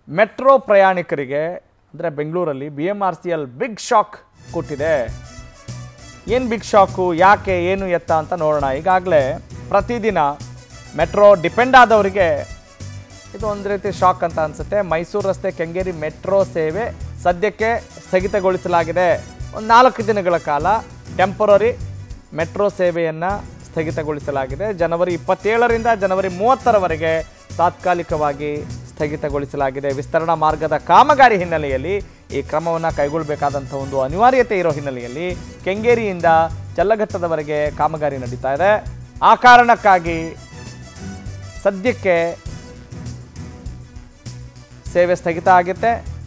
Metro ಪ್ರಯಾಣಿಕರಿಗೆ ಅಂದರೆ ಬೆಂಗಳೂರಲ್ಲಿ BMRCL ಬಿಗ್ ಶಾಕ್ ಕೊಟ್ಟಿದೆ. ಏನು ಬಿಗ್ ಶಾಕು, ಯಾಕೆ, ಏನು ಎತ್ತ ಅಂತ ನೋಡೋಣ. ಈಗಾಗಲೇ ಪ್ರತಿದಿನ ಮೆಟ್ರೋ ಡಿಪೆಂಡ್ ಆದವರಿಗೆ ಇದು ಒಂದು ರೀತಿ ಶಾಕ್ ಅಂತ ಅನಿಸುತ್ತೆ. ಮೈಸೂರು ರಸ್ತೆ ಕೆಂಗೇರಿ ಮೆಟ್ರೋ ಸೇವೆ ಸದ್ಯಕ್ಕೆ ಸ್ಥಗಿತಗೊಳಿಸಲಾಗಿದೆ. ಒಂದು 4 ದಿನಗಳ ಕಾಲ ಟೆಂಪರರಿ ಮೆಟ್ರೋ ಸೇವೆಯನ್ನು ಸ್ಥಗಿತಗೊಳಿಸಲಾಗಿದೆ. ಜನವರಿ 27ರಿಂದ ಜನವರಿ 30ರವರೆಗೆ ತಾತ್ಕಾಲಿಕವಾಗಿ ಸ್ಥಗಿತಗೊಳಿಸಲಾಗಿದೆ. ವಿಸ್ತರಣಾ ಮಾರ್ಗದ ಕಾಮಗಾರಿ ಹಿನ್ನೆಲೆಯಲ್ಲಿ ಈ ಕ್ರಮವನ್ನು ಕೈಗೊಳ್ಳಬೇಕಾದಂಥ ಒಂದು ಅನಿವಾರ್ಯತೆ ಇರೋ ಹಿನ್ನೆಲೆಯಲ್ಲಿ ಕೆಂಗೇರಿಯಿಂದ ಚಲ್ಲಘಟ್ಟದವರೆಗೆ ಕಾಮಗಾರಿ ನಡೀತಾ ಇದೆ. ಆ ಕಾರಣಕ್ಕಾಗಿ ಸದ್ಯಕ್ಕೆ ಸೇವೆ ಸ್ಥಗಿತ ಆಗುತ್ತೆ.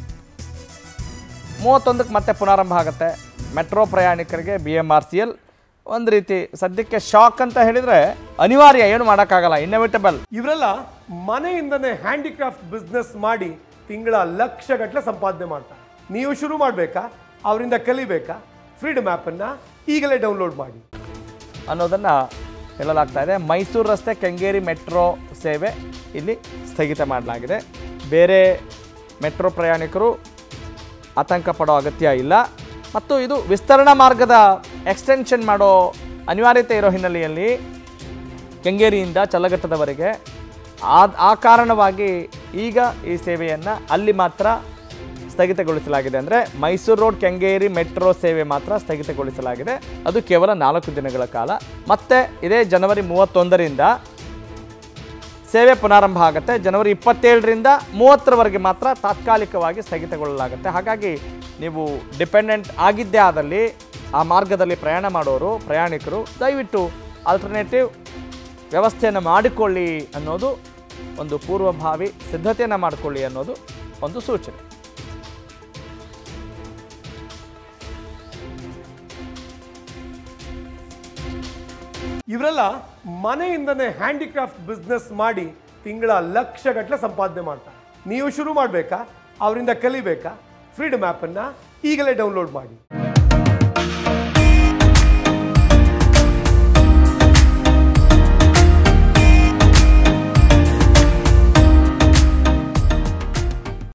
31ಕ್ಕೆ ಮತ್ತೆ ಪುನರಾರಂಭ ಆಗುತ್ತೆ. ಮೆಟ್ರೋ ಪ್ರಯಾಣಿಕರಿಗೆ BMRCL ಒಂದು ರೀತಿ ಸದ್ಯಕ್ಕೆ ಶಾಕ್ ಅಂತ ಹೇಳಿದರೆ ಅನಿವಾರ್ಯ, ಏನು ಮಾಡೋಕ್ಕಾಗಲ್ಲ, ಇನ್ಎವಿಟಬಲ್. ಇವರೆಲ್ಲ ಮನೆಯಿಂದನೇ ಹ್ಯಾಂಡಿಕ್ರಾಫ್ಟ್ ಬಿಸ್ನೆಸ್ ಮಾಡಿ ತಿಂಗಳ ಲಕ್ಷಗಟ್ಟಲೆ ಸಂಪಾದನೆ ಮಾಡ್ತಾರೆ. ನೀವು ಶುರು ಮಾಡಬೇಕಾ, ಅವರಿಂದ ಕಲಿಬೇಕಾ? ಫ್ರೀಡಮ್ ಆ್ಯಪನ್ನು ಈಗಲೇ ಡೌನ್ಲೋಡ್ ಮಾಡಿ ಅನ್ನೋದನ್ನು ಹೇಳಲಾಗ್ತಾ ಇದೆ. ಮೈಸೂರು ರಸ್ತೆ ಕೆಂಗೇರಿ ಮೆಟ್ರೋ ಸೇವೆ ಇಲ್ಲಿ ಸ್ಥಗಿತ ಮಾಡಲಾಗಿದೆ. ಬೇರೆ ಮೆಟ್ರೋ ಪ್ರಯಾಣಿಕರು ಆತಂಕ ಪಡೋ ಅಗತ್ಯ ಇಲ್ಲ. ಮತ್ತು ಇದು ವಿಸ್ತರಣಾ ಮಾರ್ಗದ ಎಕ್ಸ್ಟೆನ್ಷನ್ ಮಾಡೋ ಅನಿವಾರ್ಯತೆ ಇರೋ ಹಿನ್ನೆಲೆಯಲ್ಲಿ ಕೆಂಗೇರಿಯಿಂದ ಚಲ್ಲಘಟ್ಟದವರೆಗೆ ಆ ಕಾರಣವಾಗಿ ಈಗ ಈ ಸೇವೆಯನ್ನು ಅಲ್ಲಿ ಮಾತ್ರ ಸ್ಥಗಿತಗೊಳಿಸಲಾಗಿದೆ. ಅಂದರೆ ಮೈಸೂರು ರೋಡ್ ಕೆಂಗೇರಿ ಮೆಟ್ರೋ ಸೇವೆ ಮಾತ್ರ ಸ್ಥಗಿತಗೊಳಿಸಲಾಗಿದೆ. ಅದು ಕೇವಲ 4 ದಿನಗಳ ಕಾಲ. ಮತ್ತೆ ಇದೇ ಜನವರಿ 31ರಿಂದ ಸೇವೆ ಪುನರಾರಂಭ ಆಗುತ್ತೆ. ಜನವರಿ 27ರಿಂದ 30ರವರೆಗೆ ಮಾತ್ರ ತಾತ್ಕಾಲಿಕವಾಗಿ ಸ್ಥಗಿತಗೊಳ್ಳಲಾಗುತ್ತೆ. ಹಾಗಾಗಿ ನೀವು ಡಿಪೆಂಡೆಂಟ್ ಆಗಿದ್ದೇ ಆದಲ್ಲಿ ಆ ಮಾರ್ಗದಲ್ಲಿ ಪ್ರಯಾಣ ಮಾಡೋರು ಪ್ರಯಾಣಿಕರು ದಯವಿಟ್ಟು ಆಲ್ಟರ್ನೇಟಿವ್ ವ್ಯವಸ್ಥೆಯನ್ನು ಮಾಡಿಕೊಳ್ಳಿ ಅನ್ನೋದು ಒಂದು ಪೂರ್ವಭಾವಿ ಸಿದ್ಧತೆಯನ್ನು ಮಾಡಿಕೊಳ್ಳಿ ಅನ್ನೋದು ಒಂದು ಸೂಚನೆ. ಇವರೆಲ್ಲ ಮನೆಯಿಂದನೇ ಹ್ಯಾಂಡಿಕ್ರಾಫ್ಟ್ ಬಿಸ್ನೆಸ್ ಮಾಡಿ ತಿಂಗಳ ಲಕ್ಷಗಟ್ಟಲೆ ಸಂಪಾದನೆ ಮಾಡ್ತಾರೆ. ನೀವು ಶುರು ಮಾಡಬೇಕಾ, ಅವರಿಂದ ಕಲಿಬೇಕಾ? ಫ್ರೀಡಮ್ ಆ್ಯಪನ್ನು ಈಗಲೇ ಡೌನ್ಲೋಡ್ ಮಾಡಿ.